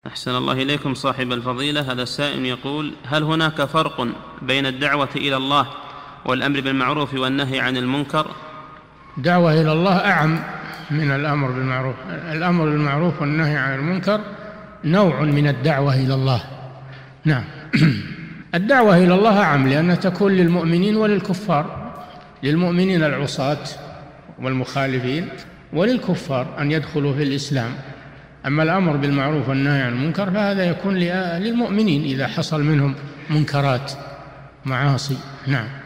أحسن الله إليكم صاحب الفضيلة. هذا السائل يقول: هل هناك فرق بين الدعوة إلى الله والأمر بالمعروف والنهي عن المنكر؟ الدعوة إلى الله أعم من الأمر بالمعروف. الأمر بالمعروف والنهي عن المنكر نوع من الدعوة إلى الله. نعم. الدعوة إلى الله أعم لأنها تكون للمؤمنين وللكفار، للمؤمنين العصاة والمخالفين، وللكفار أن يدخلوا في الإسلام. أما الأمر بالمعروف والنهي عن المنكر فهذا يكون للمؤمنين إذا حصل منهم منكرات معاصي. نعم.